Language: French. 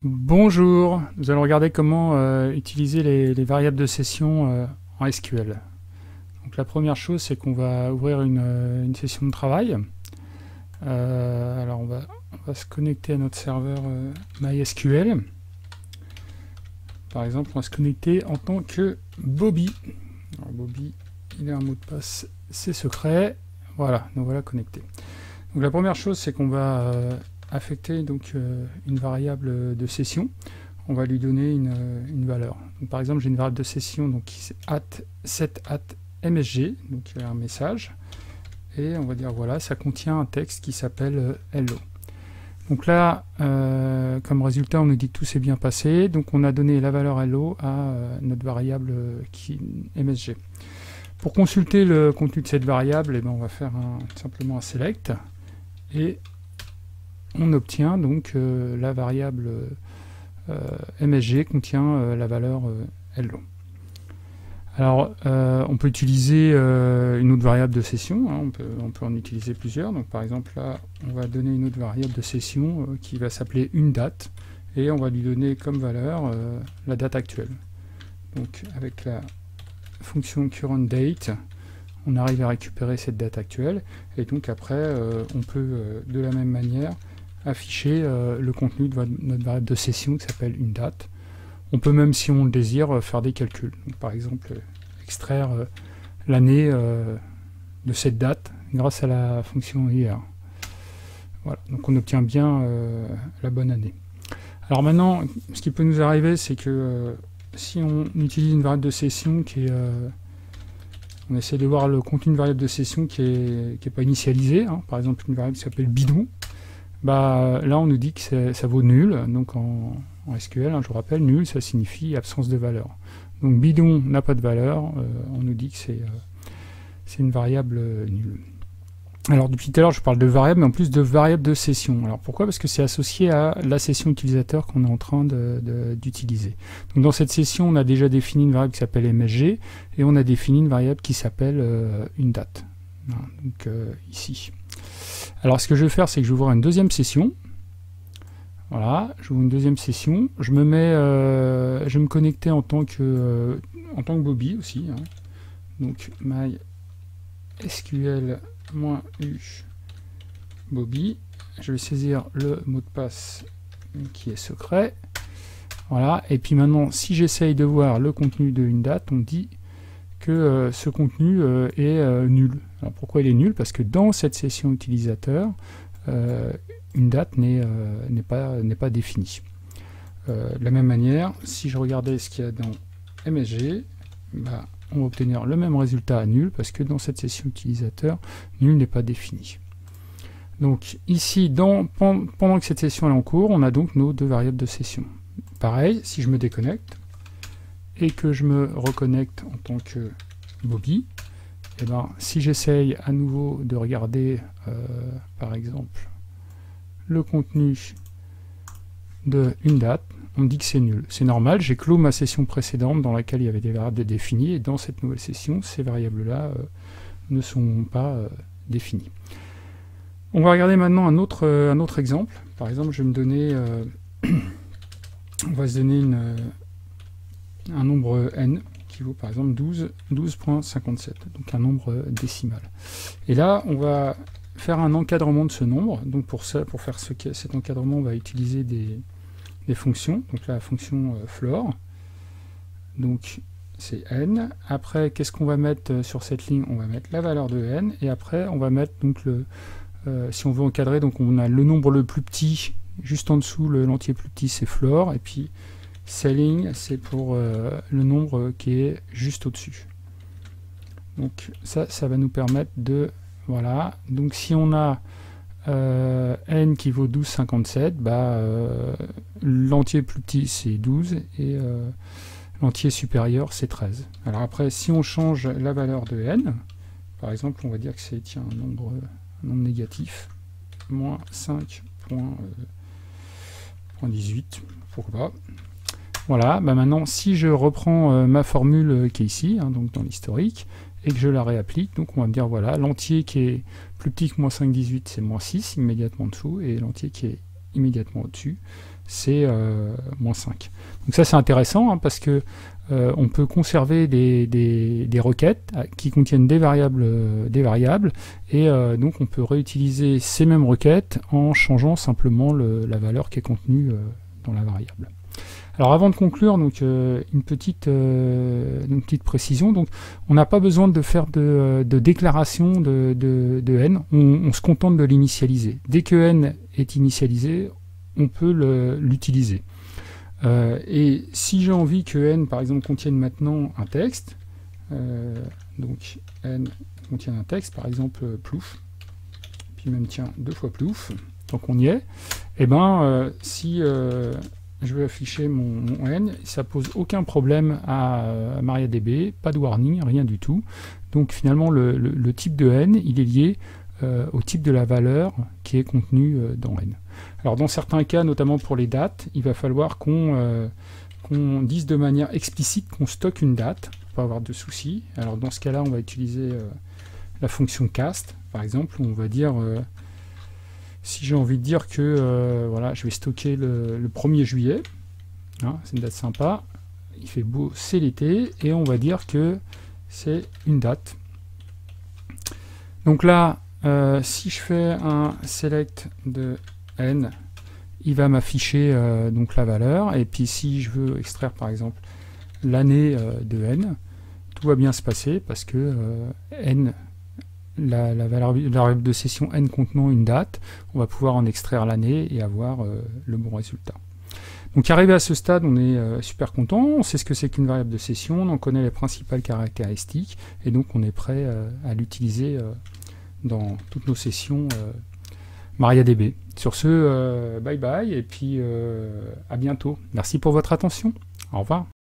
Bonjour, nous allons regarder comment utiliser les variables de session en SQL. Donc la première chose, c'est qu'on va ouvrir une session de travail. Alors on va se connecter à notre serveur MySQL. Par exemple, on va se connecter en tant que Bobby. Alors Bobby, il a un mot de passe, c'est secret. Voilà, nous voilà connectés. Donc la première chose, c'est qu'on va affecter donc une variable de session. On va lui donner une valeur. Donc, par exemple, j'ai une variable de session donc qui est set@msg, donc il y a un message, et on va dire voilà, ça contient un texte qui s'appelle hello. Donc là, comme résultat, on nous dit que tout s'est bien passé, donc on a donné la valeur hello à notre variable msg. Pour consulter le contenu de cette variable, eh ben, on va faire simplement un select, et on obtient donc la variable msg contient la valeur hello. Alors, on peut utiliser une autre variable de session, hein, on peut en utiliser plusieurs. Donc, par exemple, là, on va donner une autre variable de session qui va s'appeler une date, et on va lui donner comme valeur la date actuelle. Donc, avec la fonction currentDate, on arrive à récupérer cette date actuelle, et donc après, on peut de la même manière afficher le contenu de notre variable de session qui s'appelle une date. On peut même, si on le désire, faire des calculs. Donc, par exemple, extraire l'année de cette date grâce à la fonction year. Voilà, donc on obtient bien la bonne année. Alors maintenant, ce qui peut nous arriver, c'est que si on utilise une variable de session qui est... on essaie de voir le contenu d'une variable de session qui est pas initialisée, hein, par exemple une variable qui s'appelle bidon, bah, là on nous dit que ça vaut nul, donc en SQL, hein, je vous rappelle, nul ça signifie absence de valeur. Donc bidon n'a pas de valeur, on nous dit que c'est une variable nulle. Alors depuis tout à l'heure je parle de variable, mais en plus de variable de session. Alors pourquoi? Parce que c'est associé à la session utilisateur qu'on est en train d'utiliser. Donc dans cette session on a déjà défini une variable qui s'appelle msg, et on a défini une variable qui s'appelle une date. Voilà, donc ici. Alors ce que je vais faire, c'est que je vais ouvrir une deuxième session. Voilà, j'ouvre une deuxième session. Je vais me connecter en tant que Bobby aussi. Hein. Donc MySQL-u Bobby. Je vais saisir le mot de passe qui est secret. Voilà, et puis maintenant, si j'essaye de voir le contenu d'une date, on me dit que ce contenu est nul. Alors pourquoi il est nul? Parce que dans cette session utilisateur, une date n'est pas définie. De la même manière, si je regardais ce qu'il y a dans MSG, bah, on va obtenir le même résultat à nul, parce que dans cette session utilisateur, nul n'est pas défini. Donc ici, pendant que cette session est en cours, on a donc nos deux variables de session. Pareil, si je me déconnecte, et que je me reconnecte en tant que Bobby, et ben, si j'essaye à nouveau de regarder, par exemple, le contenu d'une date, on me dit que c'est nul. C'est normal, j'ai clos ma session précédente dans laquelle il y avait des variables définies, et dans cette nouvelle session, ces variables-là ne sont pas définies. On va regarder maintenant un autre exemple. Par exemple, je vais me donner, on va se donner un nombre n qui vaut par exemple 12.57, donc un nombre décimal. Et là, on va faire un encadrement de ce nombre. Donc pour faire cet encadrement, on va utiliser des fonctions. Donc la fonction floor, donc c'est n. Après, qu'est-ce qu'on va mettre sur cette ligne? On va mettre la valeur de n, et après on va mettre donc si on veut encadrer, donc on a le nombre le plus petit juste en dessous, l'entier plus petit c'est floor, et puis ceiling c'est pour le nombre qui est juste au-dessus. Donc ça va nous permettre de... Voilà, donc si on a n qui vaut 12,57, bah, l'entier plus petit c'est 12, et l'entier supérieur c'est 13. Alors après, si on change la valeur de n, par exemple on va dire que c'est un nombre négatif, moins 5.18, pourquoi pas. Voilà, bah maintenant si je reprends ma formule qui est ici, hein, donc dans l'historique, et que je la réapplique, donc on va me dire voilà, l'entier qui est plus petit que moins 5,18 c'est moins 6 immédiatement en dessous, et l'entier qui est immédiatement au-dessus, c'est -5. Donc ça c'est intéressant hein, parce que on peut conserver des requêtes qui contiennent des variables et donc on peut réutiliser ces mêmes requêtes en changeant simplement la valeur qui est contenue dans la variable. Alors avant de conclure, donc une petite précision. Donc on n'a pas besoin de faire de déclaration de n. On se contente de l'initialiser. Dès que n est initialisé, on peut l'utiliser. Et si j'ai envie que n, par exemple, contienne maintenant un texte, donc n contient un texte, par exemple plouf, puis même tiens, 2 fois plouf, tant qu'on y est, et ben si je veux afficher mon n, ça pose aucun problème à MariaDB, pas de warning, rien du tout. Donc finalement le type de n, il est lié au type de la valeur qui est contenue dans n. Alors dans certains cas, notamment pour les dates, il va falloir qu'on dise de manière explicite qu'on stocke une date, pour pas avoir de soucis. Alors dans ce cas-là, on va utiliser la fonction cast, par exemple, où on va dire, si j'ai envie de dire que voilà, je vais stocker le 1er juillet, hein, c'est une date sympa, il fait beau, c'est l'été, et on va dire que c'est une date. Donc là, si je fais un select de n, il va m'afficher donc la valeur, et puis si je veux extraire par exemple l'année de n, tout va bien se passer parce que n, la variable de session n contenant une date, on va pouvoir en extraire l'année et avoir le bon résultat. Donc arrivé à ce stade, on est super content, on sait ce que c'est qu'une variable de session, on en connaît les principales caractéristiques, et donc on est prêt à l'utiliser dans toutes nos sessions MariaDB. Sur ce, bye bye, et puis à bientôt. Merci pour votre attention. Au revoir.